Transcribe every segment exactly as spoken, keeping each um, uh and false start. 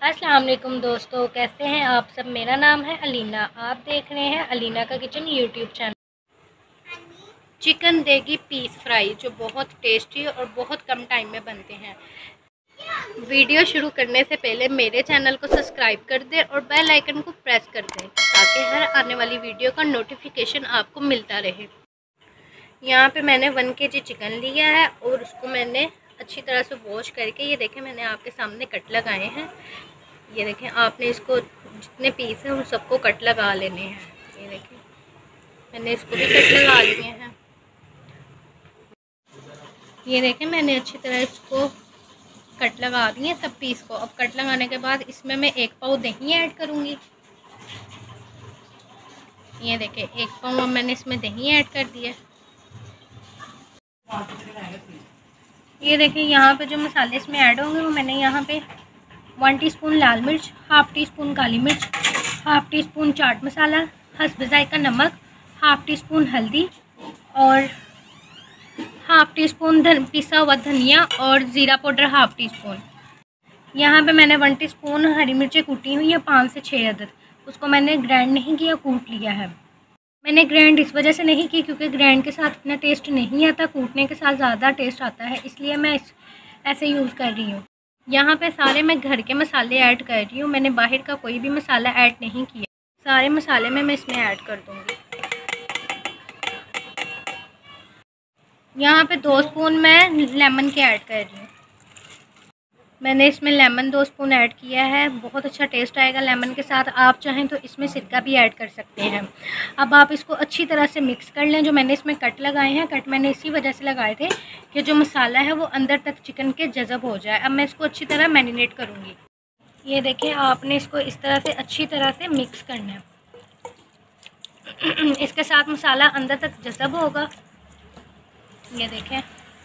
अस्सलाम वालेकुम दोस्तों, कैसे हैं आप सब। मेरा नाम है अलीना। आप देख रहे हैं अलीना का kitchen YouTube channel. Chicken degi piece fry जो बहुत टेस्टी और बहुत कम टाइम में बनते हैं। वीडियो शुरू करने से पहले मेरे चैनल को सब्सक्राइब कर दें और बेल आइकन को प्रेस कर दें ताकि हर आने वाली वीडियो का नोटिफिकेशन आपको मिलता रहे। यहाँ पे मैंने वन के जी चिकन लिया है और उसको मैंने अच्छी तरह से वॉश करके, ये देखें मैंने आपके सामने कट लगाए हैं। ये देखें, आपने इसको जितने पीस हैं उन सबको कट लगा लेने हैं। ये देखें मैंने इसको भी कट लगा लिए हैं। ये देखें मैंने अच्छी तरह इसको कट लगा दिए सब पीस को। अब कट लगाने के बाद इसमें मैं एक पाव दही ऐड करूँगी। ये देखें एक पाव मैंने इसमें दही ऐड कर दिया। ये देखें यहाँ पे जो मसाले इसमें ऐड होंगे वो मैंने यहाँ पे वन टीस्पून लाल मिर्च, हाफ़ टी स्पून काली मिर्च, half teaspoon chaat masala, हस्ब ज़ायक़ा नमक, हाफ़ टी स्पून हल्दी और हाफ़ टी स्पून धन पिसा हुआ धनिया और ज़ीरा पाउडर हाफ़ टी स्पून। यहाँ पे मैंने वन टीस्पून हरी मिर्चें कूटी हुई है, पाँच से छः अदद। उसको मैंने ग्राइंड नहीं किया, कूट लिया है। मैंने ग्राइंड इस वजह से नहीं की क्योंकि ग्राइंड के साथ इतना टेस्ट नहीं आता, कूटने के साथ ज़्यादा टेस्ट आता है, इसलिए मैं इस ऐसे यूज़ कर रही हूँ। यहाँ पे सारे मैं घर के मसाले ऐड कर रही हूँ, मैंने बाहर का कोई भी मसाला ऐड नहीं किया। सारे मसाले में मैं इसमें ऐड कर दूँगी। यहाँ पे दो स्पून मैं लेमन के ऐड कर रही हूँ। मैंने इसमें लेमन दो स्पून ऐड किया है, बहुत अच्छा टेस्ट आएगा लेमन के साथ। आप चाहें तो इसमें सिरका भी ऐड कर सकते हैं। अब आप इसको अच्छी तरह से मिक्स कर लें। जो मैंने इसमें कट लगाए हैं, कट मैंने इसी वजह से लगाए थे कि जो मसाला है वो अंदर तक चिकन के जज़ब हो जाए। अब मैं इसको अच्छी तरह मैरिनेट करूँगी। ये देखें, आपने इसको इस तरह से अच्छी तरह से मिक्स करना है। इसके साथ मसाला अंदर तक जज़ब होगा। ये देखें,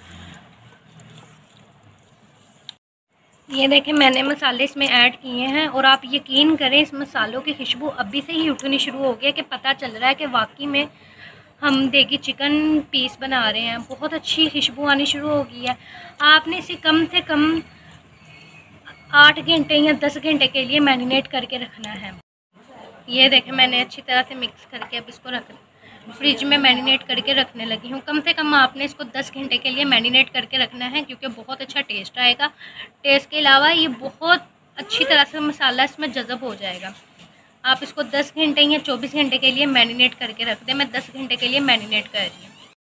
ये देखें मैंने मसाले इसमें ऐड किए हैं और आप यकीन करें इस मसालों की खुशबू अभी से ही उठनी शुरू हो गई है कि पता चल रहा है कि वाकई में हम देगी चिकन पीस बना रहे हैं। बहुत अच्छी खुशबू आनी शुरू हो गई है। आपने इसे कम से कम आठ घंटे या दस घंटे के लिए मैरिनेट करके रखना है। ये देखें मैंने अच्छी तरह से मिक्स करके अब इसको रख फ्रिज में मैरिनेट करके रखने लगी हूँ। कम से कम आपने इसको दस घंटे के लिए मैरिनेट करके रखना है क्योंकि बहुत अच्छा टेस्ट आएगा। टेस्ट के अलावा ये बहुत अच्छी तरह से मसाला इसमें जज़ब हो जाएगा। आप इसको दस घंटे या चौबीस घंटे के लिए मैरिनेट करके रख दें। मैं दस घंटे के लिए मैरिनेट कर रही हूँ।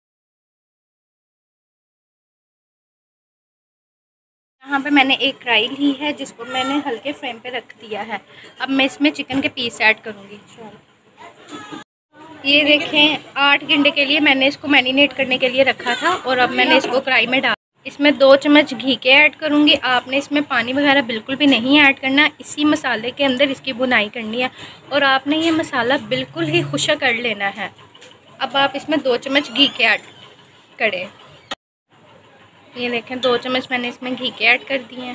यहाँ पे मैंने एक कढ़ाई ली है जिसको मैंने हल्के फ्लेम पे रख दिया है। अब मैं इसमें चिकन के पीस ऐड करूँगी। ये देखें आठ घंटे के लिए मैंने इसको मैरिनेट करने के लिए रखा था और अब मैंने इसको कढ़ाई में डाल। इसमें दो चम्मच घी के ऐड करूँगी। आपने इसमें पानी वगैरह बिल्कुल भी नहीं ऐड करना, इसी मसाले के अंदर इसकी भुनाई करनी है और आपने ये मसाला बिल्कुल ही खुशक कर लेना है। अब आप इसमें दो चम्मच घी के ऐड करें। ये देखें दो चम्मच मैंने इसमें घी के ऐड कर दिए हैं।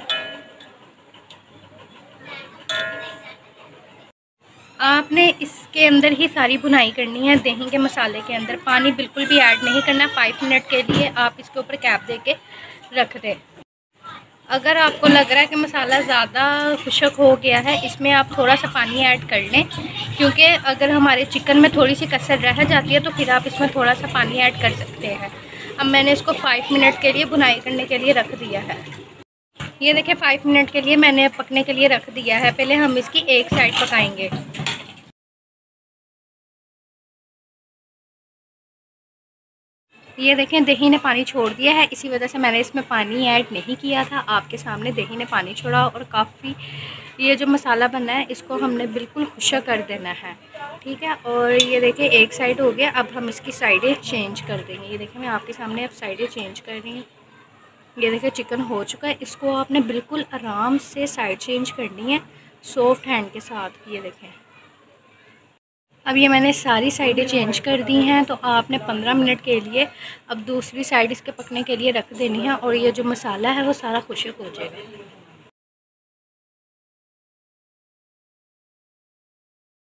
आपने इसके अंदर ही सारी भुनाई करनी है, दही के मसाले के अंदर। पानी बिल्कुल भी ऐड नहीं करना। फाइव मिनट के लिए आप इसके ऊपर कैप दे के रख दें। अगर आपको लग रहा है कि मसाला ज़्यादा खुशक हो गया है, इसमें आप थोड़ा सा पानी ऐड कर लें क्योंकि अगर हमारे चिकन में थोड़ी सी कसर रह जाती है तो फिर आप इसमें थोड़ा सा पानी ऐड कर सकते हैं। अब मैंने इसको फाइव मिनट के लिए भुनाई करने के लिए रख दिया है। ये देखिए फाइव मिनट के लिए मैंने पकने के लिए रख दिया है। पहले हम इसकी एक साइड पकाएंगे। ये देखें दही ने पानी छोड़ दिया है, इसी वजह से मैंने इसमें पानी ऐड नहीं किया था। आपके सामने दही ने पानी छोड़ा और काफ़ी ये जो मसाला बना है इसको हमने बिल्कुल खुशक कर देना है, ठीक है। और ये देखें एक साइड हो गया। अब हम इसकी साइडें चेंज कर देंगे। ये देखें मैं आपके सामने अब साइडें चेंज कर रही हूँ। ये देखें चिकन हो चुका है। इसको आपने बिल्कुल आराम से साइड चेंज करनी है सॉफ्ट हैंड के साथ। ये देखें अब ये मैंने सारी साइडें चेंज कर दी हैं तो आपने पंद्रह मिनट के लिए अब दूसरी साइड इसके पकने के लिए रख देनी है और ये जो मसाला है वो सारा खुशक हो जाएगा।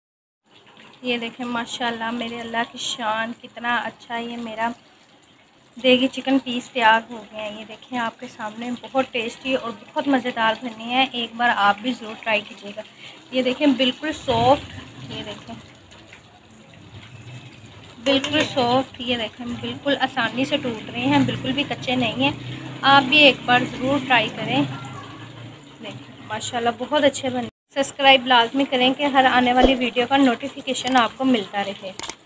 ये देखें माशाल्लाह मेरे अल्लाह की शान, कितना अच्छा ये मेरा देगी चिकन पीस तैयार हो गए हैं। ये देखें आपके सामने, बहुत टेस्टी और बहुत मज़ेदार बनी है। एक बार आप भी ज़रूर ट्राई कीजिएगा। ये देखें बिल्कुल सॉफ्ट, ये देखें बिल्कुल सॉफ्ट, ये देखें बिल्कुल आसानी से टूट रहे हैं, बिल्कुल भी कच्चे नहीं हैं। आप भी एक बार ज़रूर ट्राई करें। देखें माशाल्लाह बहुत अच्छे बने। सब्सक्राइब लाजमी करें कि हर आने वाली वीडियो का नोटिफिकेशन आपको मिलता रहे।